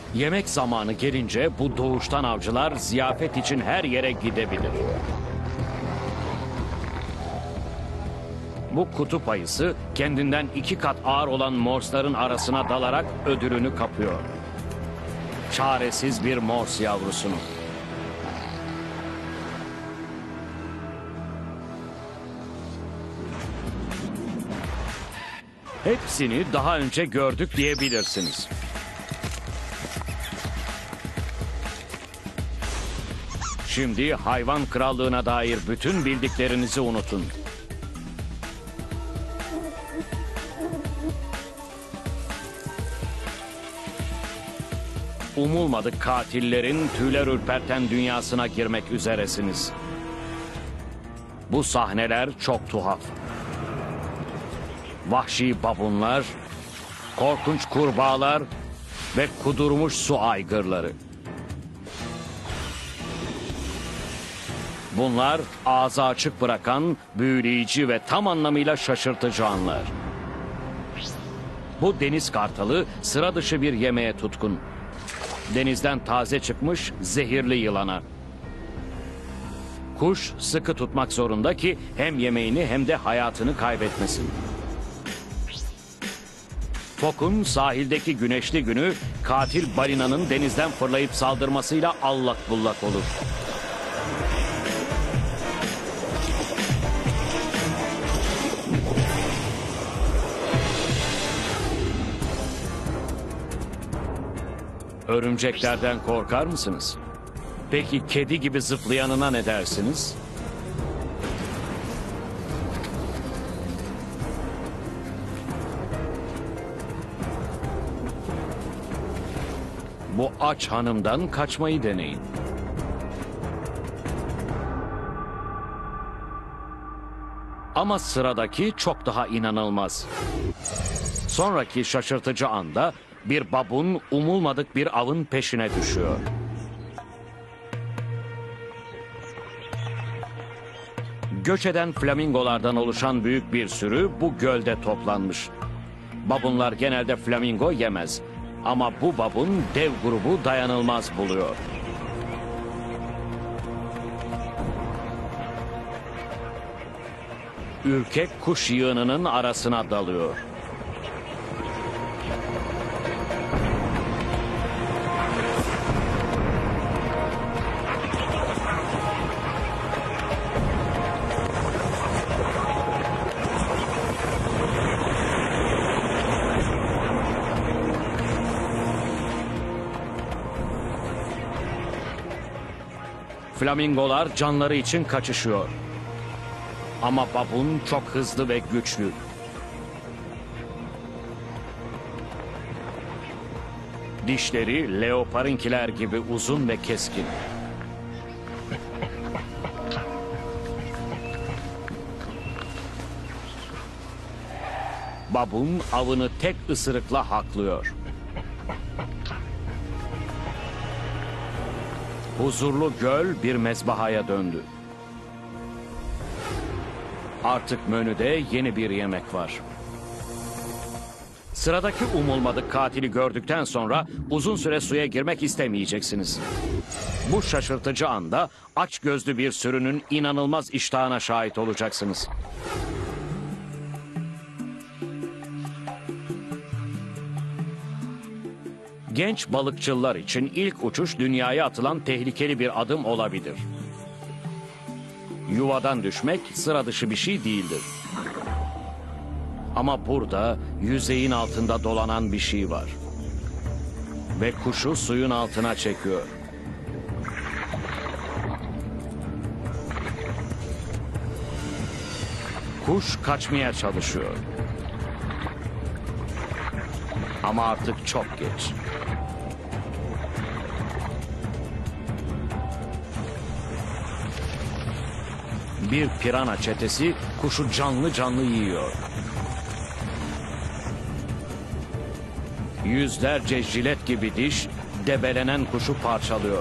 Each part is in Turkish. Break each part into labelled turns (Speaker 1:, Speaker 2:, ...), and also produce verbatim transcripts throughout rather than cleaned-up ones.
Speaker 1: Yemek zamanı gelince bu doğuştan avcılar ziyafet için her yere gidebilir. Bu kutup ayısı kendinden iki kat ağır olan morsların arasına dalarak ödülünü kapıyor. Çaresiz bir mors yavrusunu. Hepsini daha önce gördük diyebilirsiniz. Şimdi hayvan krallığına dair bütün bildiklerinizi unutun. Umulmadık katillerin tüyler ürperten dünyasına girmek üzeresiniz. Bu sahneler çok tuhaf. Vahşi babunlar, korkunç kurbağalar ve kudurmuş su aygırları. Bunlar ağzı açık bırakan büyüleyici ve tam anlamıyla şaşırtıcı anlar. Bu deniz kartalı sıra dışı bir yemeğe tutkun. Denizden taze çıkmış zehirli yılana. Kuş sıkı tutmak zorunda ki hem yemeğini hem de hayatını kaybetmesin. Fok'un sahildeki güneşli günü katil balinanın denizden fırlayıp saldırmasıyla allak bullak olur. Örümceklerden korkar mısınız? Peki kedi gibi zıplayanına ne dersiniz? Bu aç hanımdan kaçmayı deneyin. Ama sıradaki çok daha inanılmaz. Sonraki şaşırtıcı anda bir babun umulmadık bir avın peşine düşüyor. Göç eden flamingolardan oluşan büyük bir sürü bu gölde toplanmış. Babunlar genelde flamingo yemez. Ama bu babun dev grubu dayanılmaz buluyor. Ürkek kuş yığınının arasına dalıyor. Flamingolar canları için kaçışıyor. Ama babun çok hızlı ve güçlü. Dişleri leoparınkiler gibi uzun ve keskin. Babun avını tek ısırıkla haklıyor. Huzurlu göl bir mezbahaya döndü. Artık menüde yeni bir yemek var. Sıradaki umulmadık katili gördükten sonra uzun süre suya girmek istemeyeceksiniz. Bu şaşırtıcı anda açgözlü bir sürünün inanılmaz iştahına şahit olacaksınız. Genç balıkçılar için ilk uçuş dünyaya atılan tehlikeli bir adım olabilir. Yuvadan düşmek sıra dışı bir şey değildir. Ama burada yüzeyin altında dolanan bir şey var. Ve kuşu suyun altına çekiyor. Kuş kaçmaya çalışıyor. Ama artık çok geç. Bir pirana çetesi kuşu canlı canlı yiyor. Yüzlerce jilet gibi diş debelenen kuşu parçalıyor.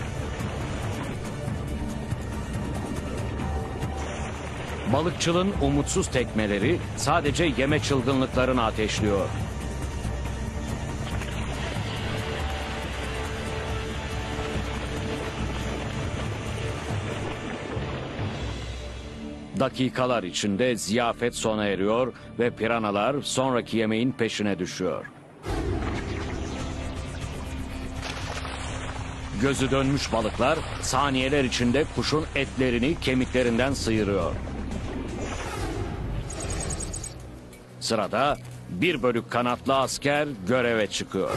Speaker 1: Balıkçının umutsuz tekmeleri sadece yeme çılgınlıklarını ateşliyor. Dakikalar içinde ziyafet sona eriyor ve piranalar sonraki yemeğin peşine düşüyor. Gözü dönmüş balıklar saniyeler içinde kuşun etlerini kemiklerinden sıyırıyor. Sırada bir bölük kanatlı asker göreve çıkıyor.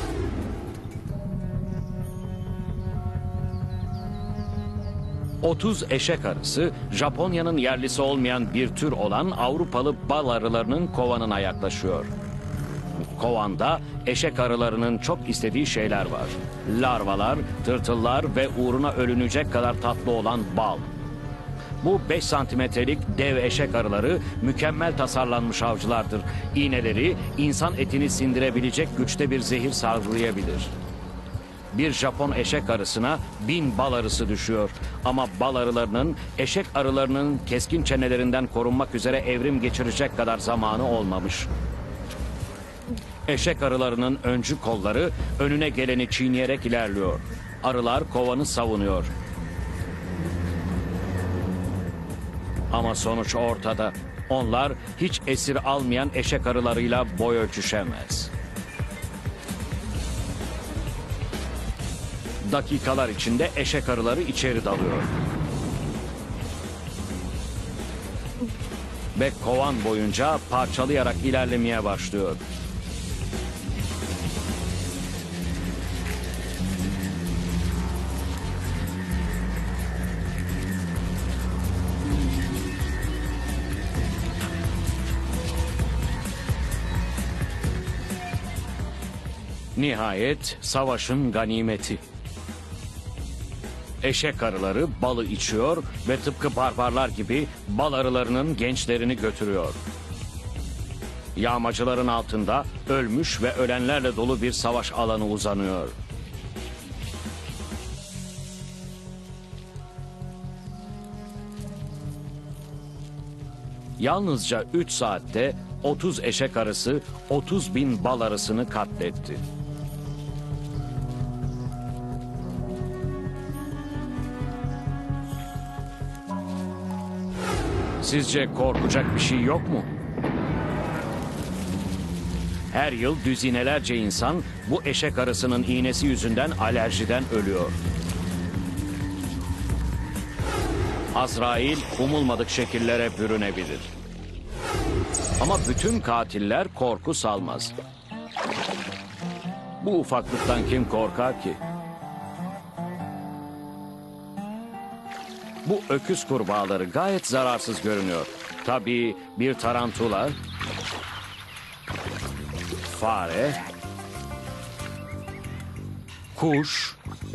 Speaker 1: otuz eşek arısı, Japonya'nın yerlisi olmayan bir tür olan Avrupalı bal arılarının kovanına yaklaşıyor. Kovanda eşek arılarının çok istediği şeyler var. Larvalar, tırtıllar ve uğruna ölünecek kadar tatlı olan bal. Bu beş santimetrelik dev eşek arıları mükemmel tasarlanmış avcılardır. İğneleri insan etini sindirebilecek güçte bir zehir salgılayabilir. Bir Japon eşek arısına bin bal arısı düşüyor. Ama bal arılarının eşek arılarının keskin çenelerinden korunmak üzere evrim geçirecek kadar zamanı olmamış. Eşek arılarının öncü kolları önüne geleni çiğneyerek ilerliyor. Arılar kovanı savunuyor. Ama sonuç ortada. Onlar hiç esir almayan eşek arılarıyla boy ölçüşemez. Dakikalar içinde eşek arıları içeri dalıyor. Ve kovan boyunca parçalayarak ilerlemeye başlıyor. Nihayet savaşın ganimeti. Eşek arıları balı içiyor ve tıpkı barbarlar gibi bal arılarının gençlerini götürüyor. Yağmacıların altında ölmüş ve ölenlerle dolu bir savaş alanı uzanıyor. Yalnızca üç saatte otuz eşek arısı otuz bin bal arısını katletti. Sizce korkacak bir şey yok mu? Her yıl düzinelerce insan bu eşek arısının iğnesi yüzünden alerjiden ölüyor. Azrail umulmadık şekillere bürünebilir. Ama bütün katiller korku salmaz. Bu ufaklıktan kim korkar ki? Bu öküz kurbağaları gayet zararsız görünüyor. Tabii bir tarantula, fare, kuş,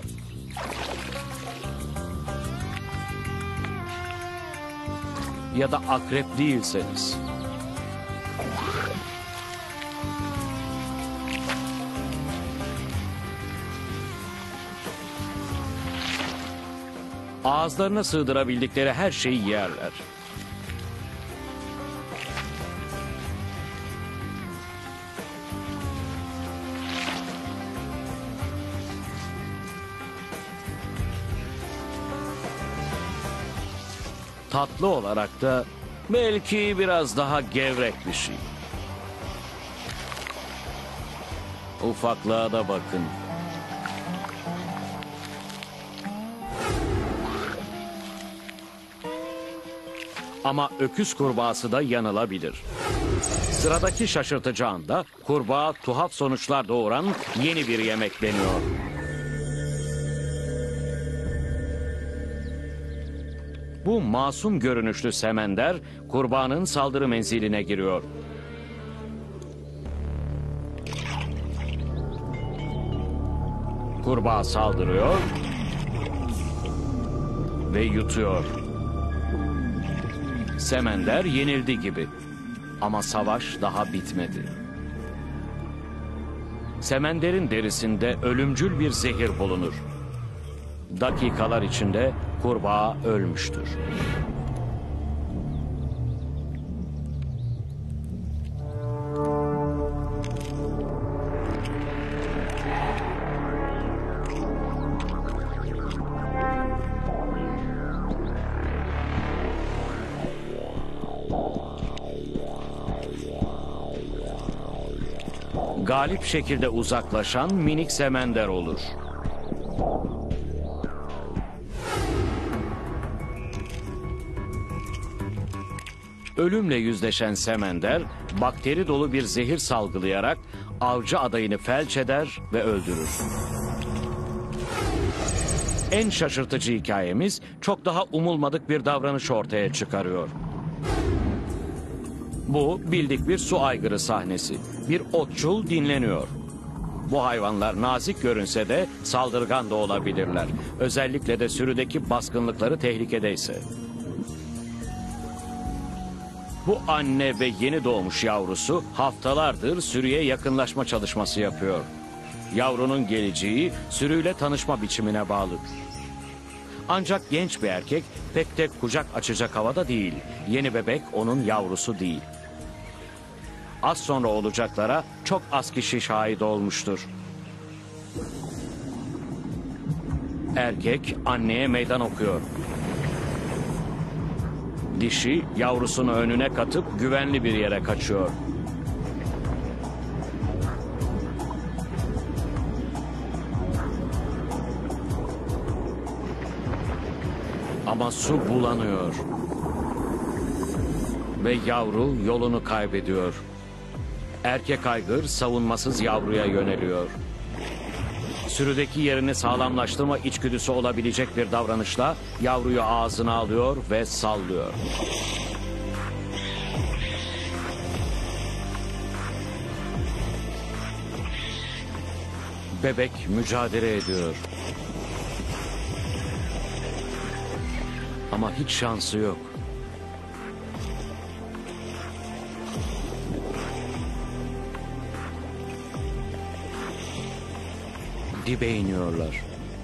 Speaker 1: ya da akrep değilseniz. Ağızlarına sığdırabildikleri her şeyi yerler. Tatlı olarak da belki biraz daha gevrek bir şey. Ufaklığa da bakın. Ama öküz kurbağası da yanılabilir. Sıradaki şaşırtıcı anda kurbağa tuhaf sonuçlar doğuran yeni bir yemek deniyor. Bu masum görünüşlü semender kurbağanın saldırı menziline giriyor. Kurbağa saldırıyor ve yutuyor. Semender yenildi gibi. Ama savaş daha bitmedi. Semenderin derisinde ölümcül bir zehir bulunur. Dakikalar içinde kurbağa ölmüştür. galip şekilde uzaklaşan minik semender olur. Ölümle yüzleşen semender, bakteri dolu bir zehir salgılayarak avcı adayını felç eder ve öldürür. En şaşırtıcı hikayemiz çok daha umulmadık bir davranış ortaya çıkarıyor. Bu bildik bir su aygırı sahnesi. Bir otçul dinleniyor. Bu hayvanlar nazik görünse de saldırgan da olabilirler. Özellikle de sürüdeki baskınlıkları tehlikedeyse. Bu anne ve yeni doğmuş yavrusu haftalardır sürüye yakınlaşma çalışması yapıyor. Yavrunun geleceği sürüyle tanışma biçimine bağlı. Ancak genç bir erkek pek de kucak açacak havada değil. Yeni bebek onun yavrusu değil. Az sonra olacaklara çok az kişi şahit olmuştur. Erkek anneye meydan okuyor. Dişi yavrusunu önüne katıp güvenli bir yere kaçıyor. Ama su bulanıyor. Ve yavru yolunu kaybediyor. Erkek aygır savunmasız yavruya yöneliyor. Sürüdeki yerini sağlamlaştırma içgüdüsü olabilecek bir davranışla yavruyu ağzına alıyor ve sallıyor. Bebek mücadele ediyor. Ama hiç şansı yok. Dibe iniyorlar.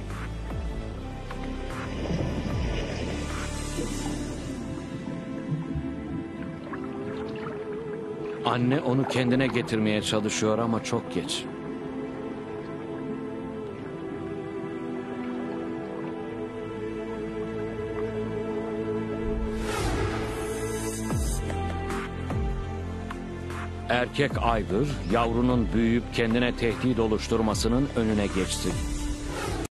Speaker 1: Anne onu kendine getirmeye çalışıyor ama çok geç. Erkek aygır yavrunun büyüyüp kendine tehdit oluşturmasının önüne geçti.